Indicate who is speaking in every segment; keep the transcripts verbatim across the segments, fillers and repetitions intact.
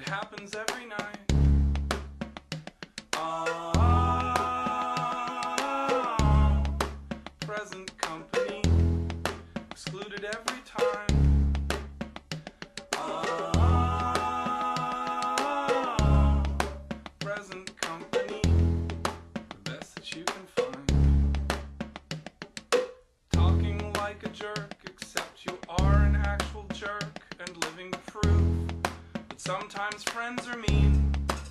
Speaker 1: happens every night. Ah, present company excluded every time. Ah, present company, the best that you can find. Talking like a jerk, except you are an actual jerk, and living proof that sometimes friends are mean.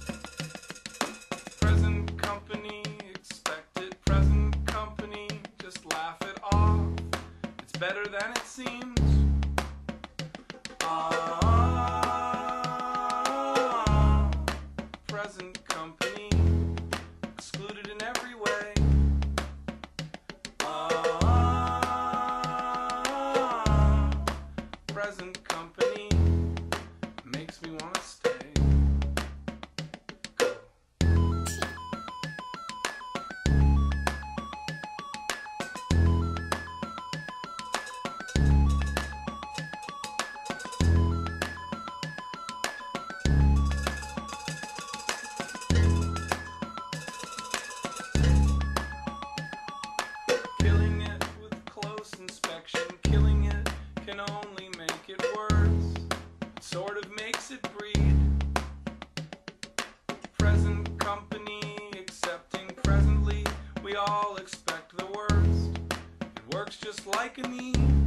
Speaker 1: Present company, expected present company, just laugh it off, it's better than it seems. Ah, present company, excluded in every way. Ah, present company, makes me want to stay. Killing it with close inspection, killing it can only make it worse. It sort of makes it breed. Present company accepting presently, we all expect the worst. It works just like a need.